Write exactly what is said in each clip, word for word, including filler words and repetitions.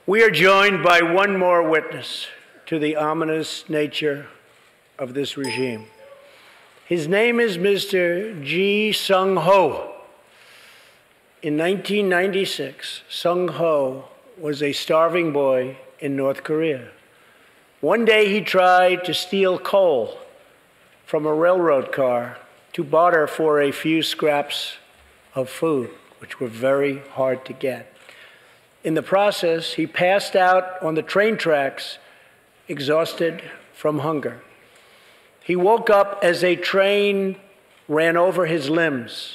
We are joined by one more witness to the ominous nature of this regime. His name is Mister Ji Sung-ho. In nineteen ninety-six, Sung-ho was a starving boy in North Korea. One day he tried to steal coal from a railroad car to barter for a few scraps of food, which were very hard to get. In the process, he passed out on the train tracks, exhausted from hunger. He woke up as a train ran over his limbs.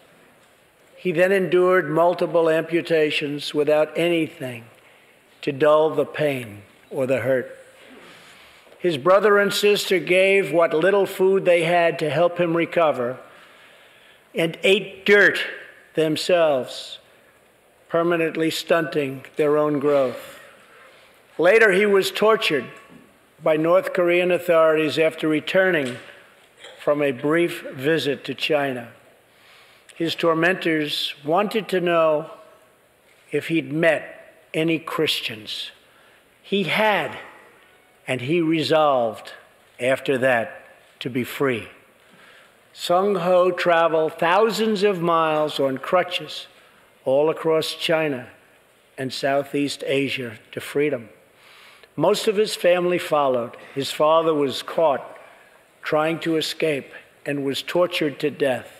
He then endured multiple amputations without anything to dull the pain or the hurt. His brother and sister gave what little food they had to help him recover and ate dirt themselves, permanently stunting their own growth. Later, he was tortured by North Korean authorities after returning from a brief visit to China. His tormentors wanted to know if he'd met any Christians. He had, and he resolved after that to be free. Sung-ho traveled thousands of miles on crutches all across China and Southeast Asia to freedom. Most of his family followed. His father was caught trying to escape and was tortured to death.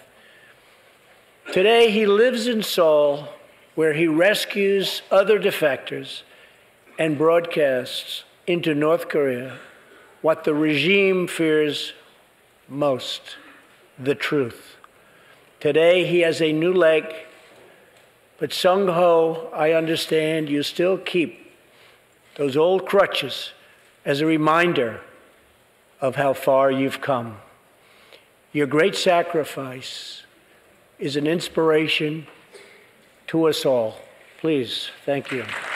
Today, he lives in Seoul, where he rescues other defectors and broadcasts into North Korea what the regime fears most: the truth. Today, he has a new leg, but Sung-ho, I understand you still keep those old crutches as a reminder of how far you've come. Your great sacrifice is an inspiration to us all. Please, thank you.